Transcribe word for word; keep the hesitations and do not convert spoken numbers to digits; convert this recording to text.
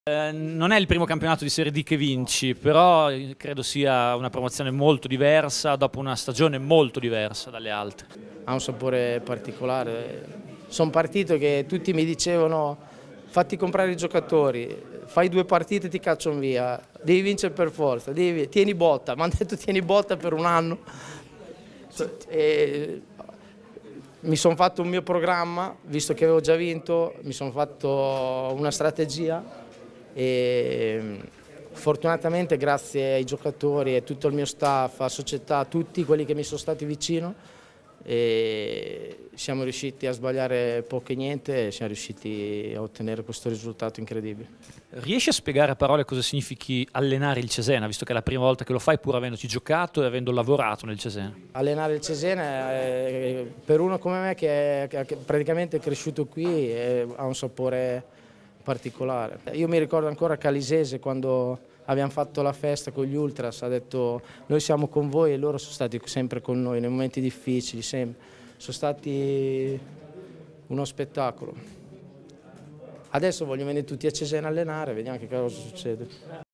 Eh, non è il primo campionato di Serie D che vinci, però credo sia una promozione molto diversa dopo una stagione molto diversa dalle altre. Ha un sapore particolare. Sono partito che tutti mi dicevano fatti comprare i giocatori, fai due partite e ti cacciano via, devi vincere per forza, devi, tieni botta, mi hanno detto tieni botta per un anno. E mi sono fatto un mio programma, visto che avevo già vinto, mi sono fatto una strategia e fortunatamente grazie ai giocatori e tutto il mio staff, alla società, a tutti quelli che mi sono stati vicino, e siamo riusciti a sbagliare poco e niente e siamo riusciti a ottenere questo risultato incredibile. Riesci a spiegare a parole cosa significhi allenare il Cesena, visto che è la prima volta che lo fai pur avendoci giocato e avendo lavorato nel Cesena? Allenare il Cesena è, per uno come me che è che praticamente è cresciuto qui è, ha un sapore particolare. Io mi ricordo ancora Calisese quando abbiamo fatto la festa con gli Ultras, ha detto noi siamo con voi e loro sono stati sempre con noi nei momenti difficili, sempre. Sono stati uno spettacolo. Adesso voglio venire tutti a Cesena a allenare, vediamo che cosa succede.